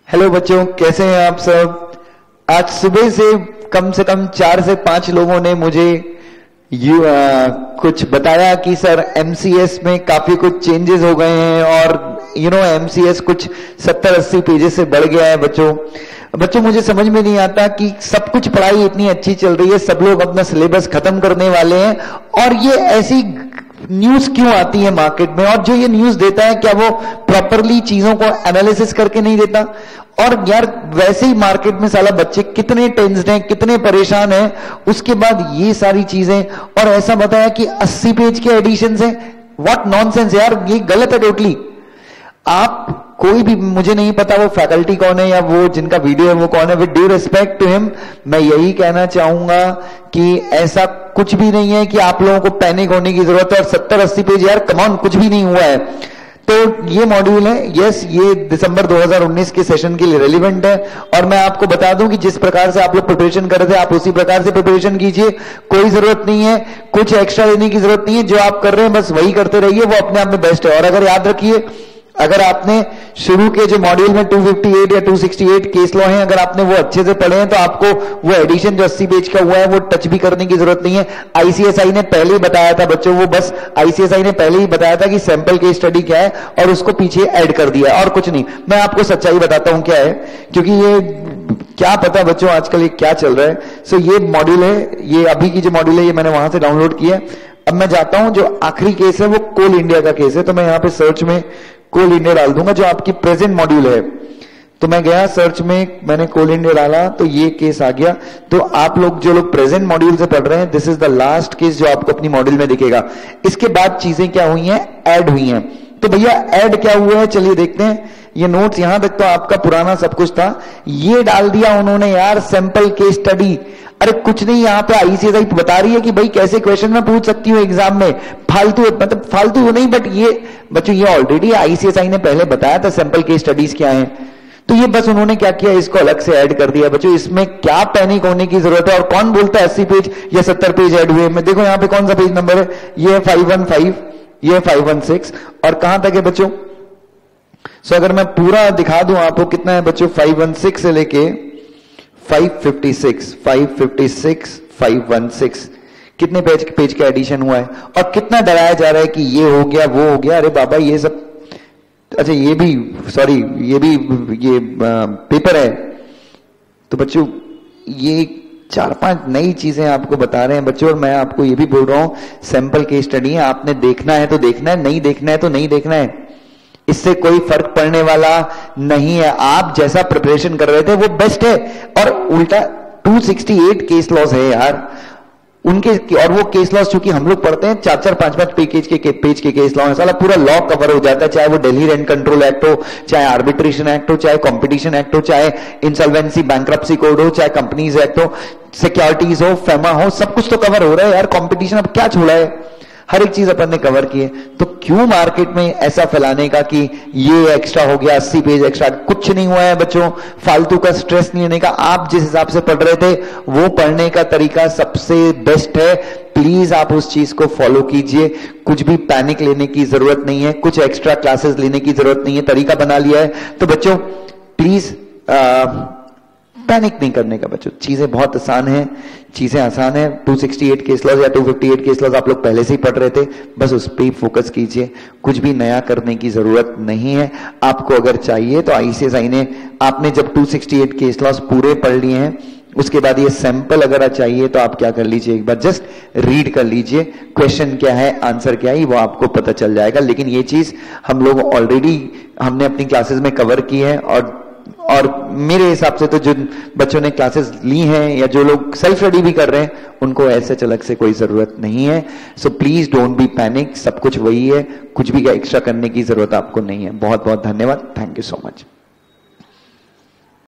Hello बच्चों, कैसे हैं आप सब। आज सुबह से कम 4 से 5 लोगों ने मुझे कुछ बताया कि सर एमसीएस में काफी कुछ चेंजेस हो गए हैं और एमसीएस कुछ 70-80 पेजेस से बढ़ गया है। बच्चों मुझे समझ में नहीं आता कि सब कुछ पढ़ाई इतनी अच्छी चल रही है, सब लोग अपना सिलेबस खत्म करने वाले हैं और ये ऐसी न्यूज क्यों आती है मार्केट में, और जो ये न्यूज देता है क्या वो प्रॉपरली चीजों को एनालिसिस करके नहीं देता। और यार वैसे ही मार्केट में साला बच्चे कितने टेंस्ड हैं, कितने परेशान हैं, उसके बाद ये सारी चीजें, और ऐसा बताया कि 80 पेज के एडिशंस हैं। व्हाट नॉनसेंस यार, ये गलत है टोटली। आप कोई भी, मुझे नहीं पता वो फैकल्टी कौन है या वो जिनका वीडियो है वो कौन है, with due respect to him मैं यही कहना चाहूंगा कि ऐसा कुछ भी नहीं है कि आप लोगों को पैनिक होने की जरूरत है। और 70-80 पेज यार कमॉन, कुछ भी नहीं हुआ है। तो ये मॉड्यूल है, यस, ये दिसंबर 2019 के सेशन के लिए रेलिवेंट है। और मैं आपको बता दूं कि जिस प्रकार से आप लोग प्रिपरेशन कर रहे थे आप उसी प्रकार से प्रिपरेशन कीजिए। कोई जरूरत नहीं है कुछ एक्स्ट्रा लेने की, जरूरत नहीं है। जो आप कर रहे हैं बस वही करते रहिए, वो अपने आप में बेस्ट है। और अगर याद रखिए, अगर आपने शुरू के जो मॉड्यूल में 258 या 268 केस लॉ हैं, अगर आपने वो अच्छे से पढ़े हैं तो आपको वो एडिशन जो 80 पेज का हुआ है वो टच भी करने की जरूरत नहीं है। आईसीएसआई ने पहले ही बताया था बच्चों, वो बस आईसीएसआई ने पहले ही बताया था कि सैंपल केस स्टडी क्या है और उसको पीछे ऐड कर दिया है और कुछ नहीं। मैं आपको सच्चाई बताता हूं क्या है, क्योंकि ये क्या पता बच्चों आजकल ये क्या चल रहा है। सो ये मॉड्यूल है, ये अभी की जो मॉड्यूल है ये मैंने वहां से डाउनलोड किया। अब मैं जाता हूं, जो आखिरी केस है वो कोल इंडिया का केस है, तो मैं यहां पे सर्च में कोल इंडिया डाल दूंगा जो आपकी प्रेजेंट मॉड्यूल है। तो मैं गया सर्च में, मैंने कोल इंडिया डाला तो ये केस आ गया। तो आप लोग जो लोग प्रेजेंट मॉड्यूल से पढ़ रहे हैं, this is the last case जो आपको अपनी मॉड्यूल में दिखेगा। इसके बाद चीजें क्या हुई हैं, ऐड हुई हैं। तो भैया ऐड क्या हुआ है चलिए देखते हैं। ये नोट्स यहां तक तो आपका पुराना सब कुछ था, ये डाल दिया उन्होंने यार सैंपल केस स्टडी। अरे कुछ नहीं, यहां पे आईसीएसआई बता रही है कि भाई कैसे क्वेश्चन में पूछ सकती हूँ एग्जाम में। फालतू, मतलब फालतू नहीं, बट ये बच्चों ये ऑलरेडी आईसीएसआई ने पहले बताया था सैंपल केस स्टडीज क्या है। तो ये बस उन्होंने क्या किया, इसको अलग से ऐड कर दिया। बच्चों इसमें क्या पैनिक होने की जरूरत है, और कौन बोलता है 80 पेज या 70 पेज ऐड हुए। मैं देखो यहाँ पे कौन सा पेज नंबर है, ये है 515, ये है 516 और कहां तक है बच्चों। सो अगर मैं पूरा दिखा दूं आपको कितना है बच्चों, 516 से लेके 556, 516 कितने पेज का एडिशन हुआ है। और कितना डराया जा रहा है कि ये हो गया वो हो गया। अरे बाबा ये सब, अच्छा ये भी, सॉरी ये भी ये पेपर है। तो बच्चों ये 4-5 नई चीजें आपको बता रहे हैं बच्चों, और मैं आपको ये भी बोल रहा हूं सैंपल केस स्टडी है, आपने देखना है तो देखना है, नहीं देखना है तो नहीं देखना है। इससे कोई फर्क पड़ने वाला नहीं है। आप जैसा प्रिपरेशन कर रहे थे वो बेस्ट है। और उल्टा 268 केस लॉस है यार उनके, और वो केस लॉस चूंकि हम लोग पढ़ते हैं 4-4, 5-5 पेज के केस लॉ है, साला पूरा लॉ कवर हो जाता है। चाहे वो दिल्ली रेंट कंट्रोल एक्ट हो, चाहे आर्बिट्रेशन एक्ट हो, चाहे कंपटीशन एक्ट हो, चाहे इंसॉल्वेंसी बैंक्रप्सी कोड हो, चाहे कंपनीज एक्ट हो, सिक्योरिटीज हो, फेमा हो, सब कुछ तो कवर हो रहा है यार। कंपटीशन अब क्या छोड़ा है, हर एक चीज अपन ने कवर की है। तो क्यों मार्केट में ऐसा फैलाने का कि ये एक्स्ट्रा हो गया, 80 पेज एक्स्ट्रा, कुछ नहीं हुआ है बच्चों। फालतू का स्ट्रेस नहीं लेने का। आप जिस हिसाब से पढ़ रहे थे वो पढ़ने का तरीका सबसे बेस्ट है। प्लीज आप उस चीज को फॉलो कीजिए। कुछ भी पैनिक लेने की जरूरत नहीं है, कुछ एक्स्ट्रा क्लासेस लेने की जरूरत नहीं है। तरीका बना लिया है तो बच्चों प्लीज पैनिक नहीं करने का बच्चों। चीजें बहुत आसान हैं, चीजें आसान है। 268 केस लॉज या 258 केस लॉज आप लोग पहले से ही पढ़ रहे थे, बस उस पर ही फोकस कीजिए। कुछ भी नया करने की जरूरत नहीं है। आपको अगर चाहिए तो आईसीएसआई ने, आपने जब 268 केस लॉज पूरे पढ़ लिए हैं उसके बाद ये सैंपल अगर चाहिए तो आप क्या कर लीजिए, एक बार जस्ट रीड कर लीजिए। क्वेश्चन क्या है, आंसर क्या है, वो आपको पता चल जाएगा। लेकिन ये चीज हम लोग ऑलरेडी हमने अपनी क्लासेस में कवर की है, और मेरे हिसाब से तो जिन बच्चों ने क्लासेस ली हैं या जो लोग सेल्फ स्टडी भी कर रहे हैं उनको ऐसे अलग से कोई जरूरत नहीं है। So please don't be panic, सब कुछ वही है, कुछ भी एक्स्ट्रा करने की जरूरत आपको नहीं है। बहुत बहुत धन्यवाद, थैंक यू सो मच।